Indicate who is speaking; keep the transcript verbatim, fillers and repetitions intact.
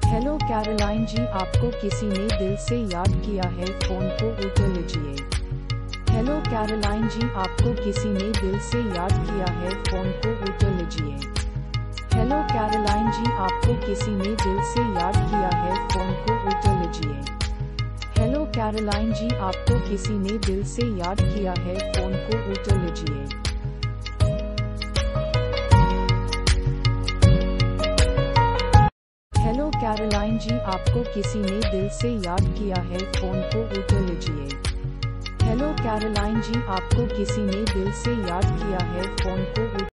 Speaker 1: Hello Caroline जी, आपको किसी ने दिल से याद किया है, फोन को उठा लीजिए। हेलो कैरोलाइन जी, आपको किसी ने दिल से याद किया है, फोन को उठा लीजिए। हेलो कैरोलाइन जी, आपको किसी ने दिल से याद किया है, फोन को उठा लीजिए। हेलो कैरोलाइन जी, आपको किसी ने दिल से याद किया है, फोन को उठा लीजिए। हेलो कैरोलाइन जी, आपको किसी ने दिल से याद किया है, फोन को उठा लीजिए। हेलो कैरोलाइन जी, आपको किसी ने दिल से याद किया है, फोन को